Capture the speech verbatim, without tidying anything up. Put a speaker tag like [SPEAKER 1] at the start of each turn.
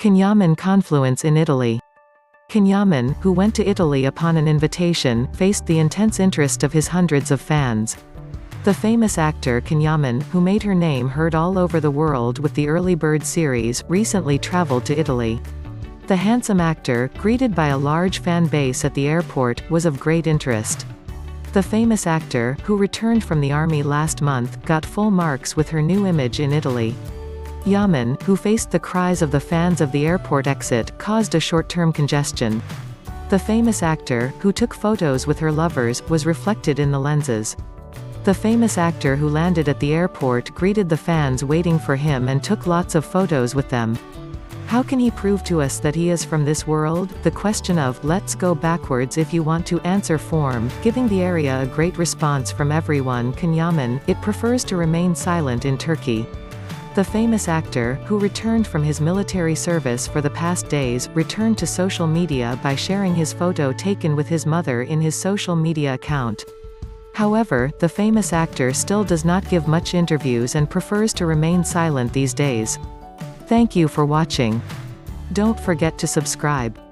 [SPEAKER 1] Yaman confluence in Italy. Yaman, who went to Italy upon an invitation, faced the intense interest of his hundreds of fans. The famous actor Yaman, who made her name heard all over the world with the Early Bird series, recently traveled to Italy. The handsome actor, greeted by a large fan base at the airport, was of great interest. The famous actor, who returned from the army last month, got full marks with her new image in Italy. Yaman, who faced the cries of the fans of the airport exit, caused a short-term congestion. The famous actor, who took photos with her lovers, was reflected in the lenses. The famous actor who landed at the airport greeted the fans waiting for him and took lots of photos with them. How can he prove to us that he is from this world? The question of "let's go backwards if you want to answer" form, giving the area a great response from everyone. Yaman, it prefers to remain silent in Turkey. The famous actor, who returned from his military service for the past days, returned to social media by sharing his photo taken with his mother in his social media account. However, the famous actor still does not give much interviews and prefers to remain silent these days. Thank you for watching. Don't forget to subscribe.